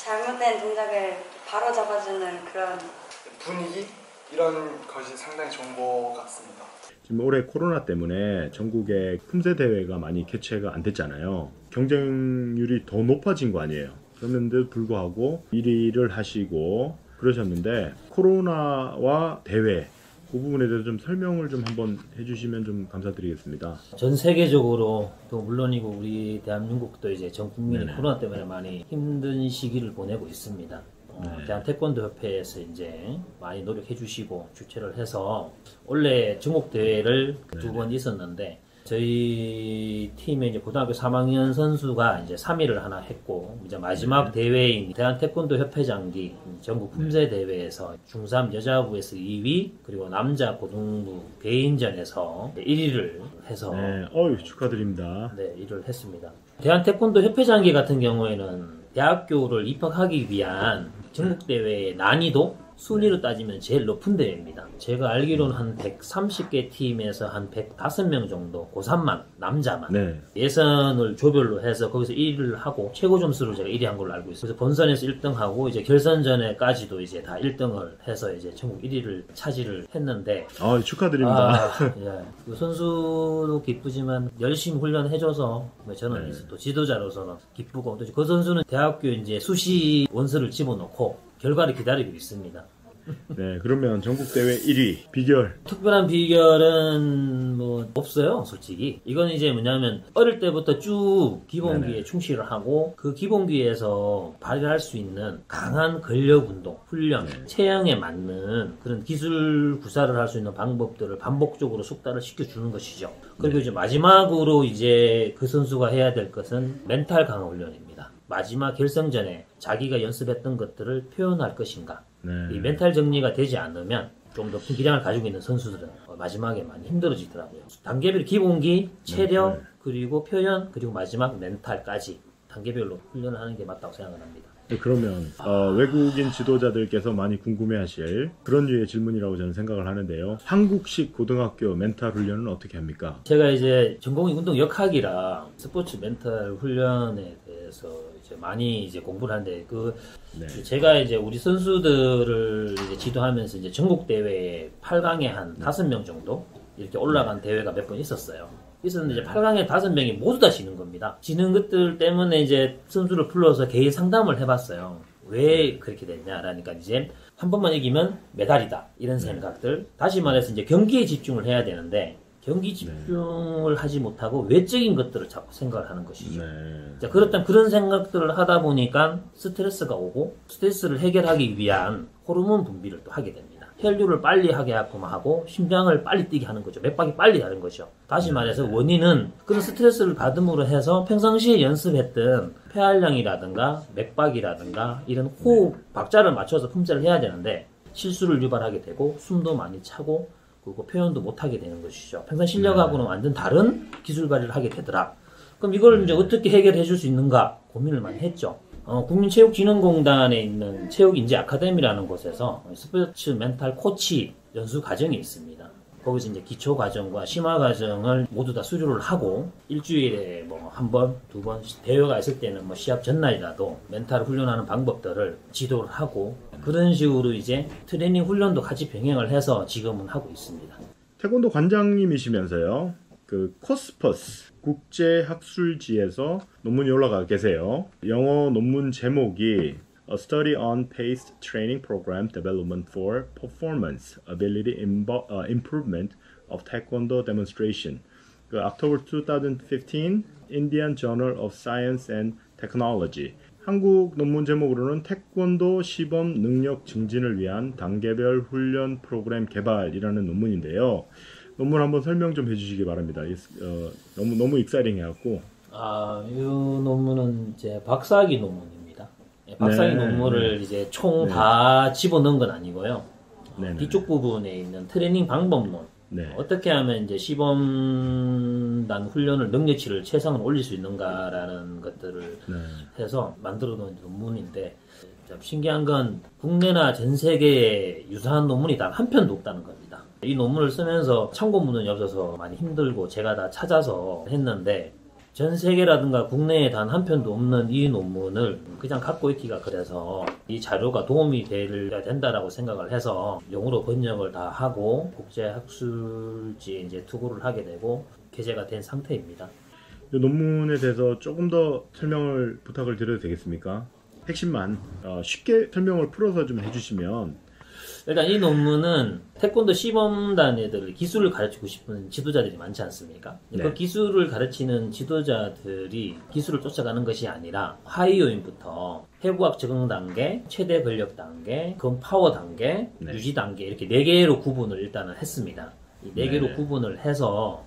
잘못된 동작을 바로 잡아주는 그런 분위기? 이런 것이 상당히 좋은 것 같습니다. 지금 올해 코로나 때문에 전국에 품새 대회가 많이 개최가 안 됐잖아요. 경쟁률이 더 높아진 거 아니에요. 그런데도 불구하고 1위를 하시고 그러셨는데 코로나와 대회 그 부분에 대해서 좀 설명을 좀 한번 해주시면 좀 감사드리겠습니다. 전 세계적으로 또 물론이고 우리 대한민국도 이제 전 국민이 네네. 코로나 때문에 많이 힘든 시기를 보내고 있습니다. 네. 대한 태권도 협회에서 이제 많이 노력해 주시고 주최를 해서 원래 전국 대회를 두 번 있었는데 저희 팀의 이제 고등학교 3학년 선수가 이제 3위를 하나 했고 이제 마지막 대회인 대한 태권도 협회장기 전국 품새 대회에서 중3 여자부에서 2위 그리고 남자 고등부 개인전에서 1위를 해서 네, 축하드립니다. 네, 1위를 했습니다. 대한 태권도 협회장기 같은 경우에는 대학교를 입학하기 위한 전국대회의 난이도 순위로 따지면 제일 높은 대회입니다. 제가 알기로는 한 130개 팀에서 한 105명 정도 고3만 남자만 네. 예선을 조별로 해서 거기서 1위를 하고 최고 점수로 제가 1위 한 걸로 알고 있어요. 그래서 본선에서 1등하고 이제 결선전에까지도 이제 다 1등을 해서 이제 전국 1위를 차지를 했는데 축하드립니다. 예. 그 선수도 기쁘지만 열심히 훈련해줘서 저는 네. 이제 또 지도자로서는 기쁘고 또 그 선수는 대학교 이제 수시 원서를 집어넣고 결과를 기다리고 있습니다. 네, 그러면 전국대회 1위 비결. 특별한 비결은 뭐 없어요, 솔직히. 이건 이제 뭐냐면 어릴 때부터 쭉 기본기에 네네. 충실을 하고 그 기본기에서 발휘할 수 있는 강한 근력 운동, 훈련, 체형에 맞는 그런 기술 구사를 할 수 있는 방법들을 반복적으로 숙달을 시켜주는 것이죠. 그리고 이제 마지막으로 이제 그 선수가 해야 될 것은 멘탈 강화 훈련입니다. 마지막 결승전에 자기가 연습했던 것들을 표현할 것인가. 네. 이 멘탈 정리가 되지 않으면 좀 높은 기량을 가지고 있는 선수들은 마지막에 많이 힘들어지더라고요. 단계별 기본기, 체력, 그리고 표현, 그리고 마지막 멘탈까지 단계별로 훈련을 하는 게 맞다고 생각을 합니다. 네, 그러면 외국인 지도자들께서 많이 궁금해하실 그런 류의 질문이라고 저는 생각을 하는데요. 한국식 고등학교 멘탈 훈련은 어떻게 합니까? 제가 이제 전공이 운동 역학이라 스포츠 멘탈 훈련에 대해서 이제 많이 이제 공부를 하는데 네. 제가 이제 우리 선수들을 이제 지도하면서 이제 전국 대회에 8강에 한 5명 정도 이렇게 올라간 대회가 몇 번 있었어요. 있었는데 이제 8강에 5명이 모두 다 지는 겁니다. 지는 것들 때문에 이제 선수를 불러서 개인 상담을 해봤어요. 왜 그렇게 됐냐라니까 이제 한 번만 이기면 메달이다 이런 생각들. 다시 말해서 이제 경기에 집중을 해야 되는데 경기 집중을 하지 못하고 외적인 것들을 자꾸 생각을 하는 것이죠. 자, 그렇다면 그런 생각들을 하다 보니까 스트레스가 오고 스트레스를 해결하기 위한 호르몬 분비를 또 하게 됩니다. 혈류를 빨리 하게 하고 심장을 빨리 뛰게 하는 거죠. 맥박이 빨리 다른 거죠. 다시 말해서 원인은 그런 스트레스를 받음으로 해서 평상시에 연습했던 폐활량이라든가 맥박이라든가 이런 호흡 박자를 맞춰서 품새를 해야 되는데 실수를 유발하게 되고 숨도 많이 차고 그리고 표현도 못하게 되는 것이죠. 평상 실력하고는 완전 다른 기술 발휘를 하게 되더라. 그럼 이걸 이제 어떻게 해결해 줄 수 있는가 고민을 많이 했죠. 국민체육진흥공단에 있는 체육인재 아카데미라는 곳에서 스포츠 멘탈 코치 연수 과정이 있습니다. 거기서 이제 기초 과정과 심화 과정을 모두 다 수료를 하고 일주일에 뭐 한 번, 두 번 대회가 있을 때는 뭐 시합 전날이라도 멘탈 훈련하는 방법들을 지도를 하고 그런 식으로 이제 트레이닝 훈련도 같이 병행을 해서 지금은 하고 있습니다. 태권도 관장님이시면서요. 그 코스퍼스 국제학술지에서 논문이 올라가 계세요. 영어 논문 제목이 A Study on Paced Training Program Development for Performance Ability Improvement of Taekwondo Demonstration. 그 October 2015 Indian Journal of Science and Technology. 한국 논문 제목으로는 태권도 시범 능력 증진을 위한 단계별 훈련 프로그램 개발이라는 논문인데요. 논문 한번 설명 좀 해주시기 바랍니다. 너무 익사이팅해갖고. 이 논문은 이제 박사학위 논문입니다. 박사학위 논문을 이제 총 다 집어넣은 건 아니고요. 뒤쪽 부분에 있는 트레이닝 방법론. 어떻게 하면 이제 시범단 훈련을 능력치를 최상을 올릴 수 있는가라는 것들을 해서 만들어 놓은 논문인데 참 신기한 건 국내나 전 세계에 유사한 논문이 단 한 편도 없다는 겁니다. 이 논문을 쓰면서 참고문헌이 없어서 많이 힘들고 제가 다 찾아서 했는데 전 세계라든가 국내에 단 한 편도 없는 이 논문을 그냥 갖고 있기가 그래서 이 자료가 도움이 된다라고 생각을 해서 영어로 번역을 다 하고 국제학술지에 이제 투고를 하게 되고 게재가 된 상태입니다. 이 논문에 대해서 조금 더 설명을 부탁을 드려도 되겠습니까? 핵심만 쉽게 설명을 풀어서 좀 해주시면. 일단 이 논문은 태권도 시범단 애들 기술을 가르치고 싶은 지도자들이 많지 않습니까? 네. 그 기술을 가르치는 지도자들이 기술을 쫓아가는 것이 아니라 하위 요인부터 해부학 적응 단계, 최대 근력 단계, 그 파워 단계, 네. 유지 단계 이렇게 4개로 구분을 일단은 했습니다. 이 4개로 네. 구분을 해서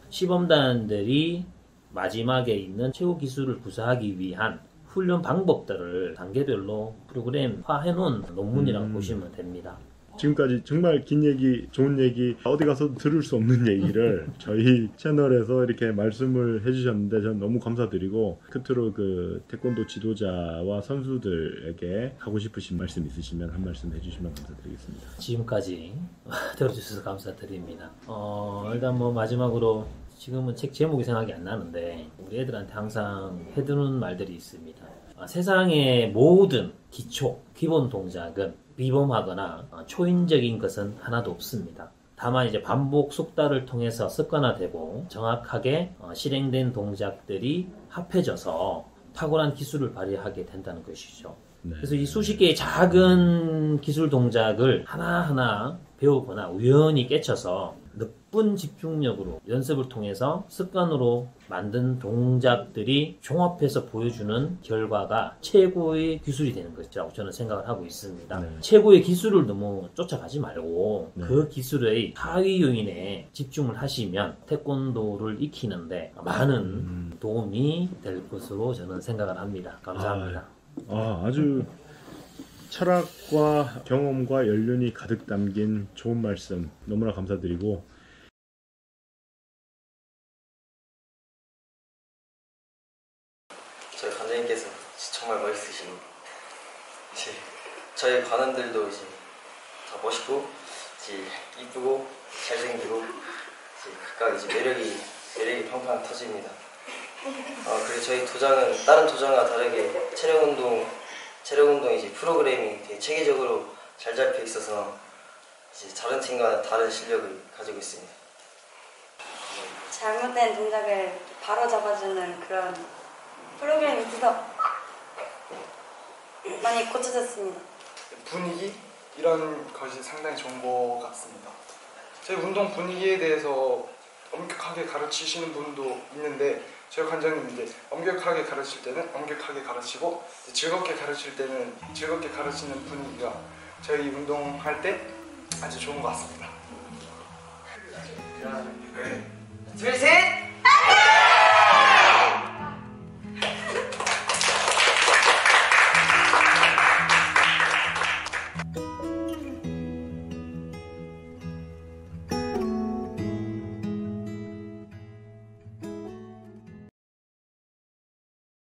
시범단들이 마지막에 있는 최고 기술을 구사하기 위한 훈련 방법들을 단계별로 프로그램화해 놓은 논문이라고 보시면 됩니다. 지금까지 정말 긴 얘기, 좋은 얘기, 어디 가서 들을 수 없는 얘기를 저희 채널에서 이렇게 말씀을 해주셨는데 저는 너무 감사드리고, 끝으로 그 태권도 지도자와 선수들에게 하고 싶으신 말씀 있으시면 한 말씀 해주시면 감사드리겠습니다. 지금까지 들어주셔서 감사드립니다. 일단 뭐 마지막으로 지금은 책 제목이 생각이 안 나는데 우리 애들한테 항상 해두는 말들이 있습니다. 세상의 모든 기초, 기본 동작은 비범하거나 초인적인 것은 하나도 없습니다. 다만 이제 반복 숙달을 통해서 습관화되고 정확하게 실행된 동작들이 합해져서 탁월한 기술을 발휘하게 된다는 것이죠. 네. 그래서 이 수십 개의 작은 기술 동작을 하나하나 배우거나 우연히 깨쳐서 높은 집중력으로 연습을 통해서 습관으로 만든 동작들이 종합해서 보여주는 결과가 최고의 기술이 되는 것이라고 저는 생각을 하고 있습니다. 네. 최고의 기술을 너무 쫓아가지 말고 네. 그 기술의 하위 요인에 집중을 하시면 태권도를 익히는데 많은 도움이 될 것으로 저는 생각을 합니다. 감사합니다. 아주 철학과 경험과 연륜이 가득 담긴 좋은 말씀 너무나 감사드리고, 저희 관장님께서 정말 멋있으시고 이제 저희 관원들도 이제 다 멋있고 이제 이쁘고 잘생기고 이제 각각 이제 매력이 팡팡 터집니다. 그리고 저희 도장은 다른 도장과 다르게 체력운동 이제 프로그램이 되게 체계적으로 잘 잡혀 있어서 이제 다른 팀과 다른 실력을 가지고 있습니다. 잘못된 동작을 바로 잡아주는 그런 프로그램이 있어서 많이 고쳐졌습니다. 분위기 이런 것이 상당히 좋은 것 같습니다. 저희 운동 분위기에 대해서 엄격하게 가르치시는 분도 있는데 저희 관장님 이제 엄격하게 가르칠 때는 엄격하게 가르치고 즐겁게 가르칠 때는 즐겁게 가르치는 분위기가 저희 운동할 때 아주 좋은 것 같습니다.